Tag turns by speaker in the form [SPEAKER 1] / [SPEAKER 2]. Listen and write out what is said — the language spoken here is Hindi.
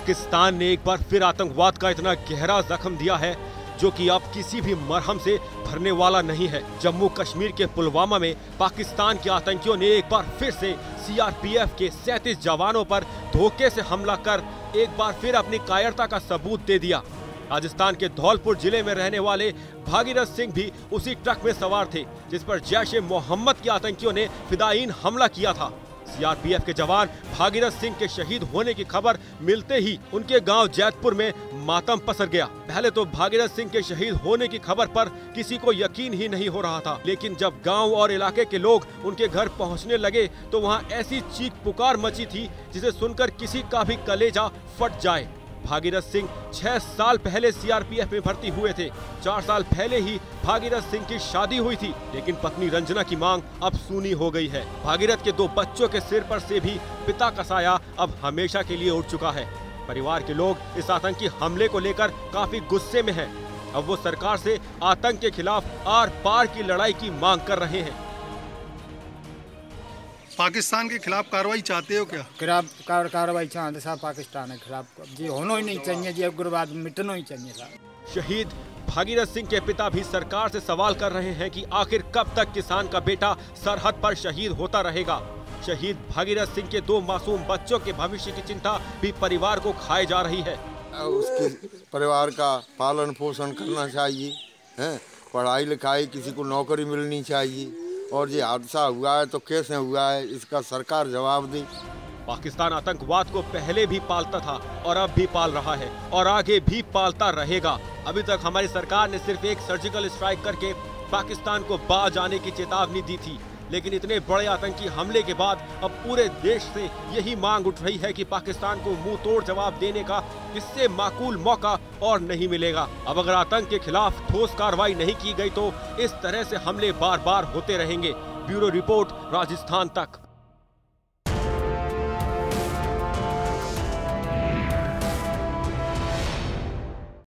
[SPEAKER 1] पाकिस्तान ने एक बार फिर आतंकवाद का इतना गहरा जख्म दिया है जो कि अब किसी भी मरहम से भरने वाला नहीं है। जम्मू कश्मीर के पुलवामा में पाकिस्तान के आतंकियों ने एक बार फिर से सीआरपीएफ के 37 जवानों पर धोखे से हमला कर एक बार फिर अपनी कायरता का सबूत दे दिया। राजस्थान के धौलपुर जिले में रहने वाले भागीरथ सिंह भी उसी ट्रक में सवार थे जिस पर जैश-ए-मोहम्मद के आतंकियों ने फिदायीन हमला किया था। सीआरपीएफ के जवान भागीरथ सिंह के शहीद होने की खबर मिलते ही उनके गांव जैतपुर में मातम पसर गया। पहले तो भागीरथ सिंह के शहीद होने की खबर पर किसी को यकीन ही नहीं हो रहा था, लेकिन जब गांव और इलाके के लोग उनके घर पहुंचने लगे तो वहां ऐसी चीख पुकार मची थी जिसे सुनकर किसी का भी कलेजा फट जाए। भागीरथ सिंह 6 साल पहले सीआरपीएफ में भर्ती हुए थे। 4 साल पहले ही भागीरथ सिंह की शादी हुई थी, लेकिन पत्नी रंजना की मांग अब सूनी हो गई है। भागीरथ के 2 बच्चों के सिर पर से भी पिता का साया अब हमेशा के लिए उठ चुका है। परिवार के लोग इस आतंकी हमले को लेकर काफी गुस्से में हैं। अब वो सरकार से आतंक के खिलाफ आर पार की लड़ाई की मांग कर रहे हैं।
[SPEAKER 2] पाकिस्तान के खिलाफ कार्रवाई चाहते हो क्या?
[SPEAKER 3] कार्रवाई चाहते साहब, पाकिस्तान के खिलाफ जी होना ही नहीं चाहिए जी, उग्रवाद मिटना ही चाहिए साहब।
[SPEAKER 1] शहीद भागीरथ सिंह के पिता भी सरकार से सवाल कर रहे हैं कि आखिर कब तक किसान का बेटा सरहद पर शहीद होता रहेगा। शहीद भागीरथ सिंह के 2 मासूम बच्चों के भविष्य की चिंता भी परिवार को खाए जा रही है।
[SPEAKER 4] उसके परिवार का पालन पोषण करना चाहिए, पढ़ाई लिखाई, किसी को नौकरी मिलनी चाहिए, और ये हादसा हुआ है तो कैसे हुआ है इसका सरकार जवाब दे।
[SPEAKER 1] पाकिस्तान आतंकवाद को पहले भी पालता था और अब भी पाल रहा है और आगे भी पालता रहेगा। अभी तक हमारी सरकार ने सिर्फ एक सर्जिकल स्ट्राइक करके पाकिस्तान को बाज आने की चेतावनी दी थी, लेकिन इतने बड़े आतंकी हमले के बाद अब पूरे देश से यही मांग उठ रही है कि पाकिस्तान को मुंह तोड़ जवाब देने का इससे माकूल मौका और नहीं मिलेगा। अब अगर आतंक के खिलाफ ठोस कार्रवाई नहीं की गई तो इस तरह से हमले बार बार होते रहेंगे। ब्यूरो रिपोर्ट, राजस्थान तक।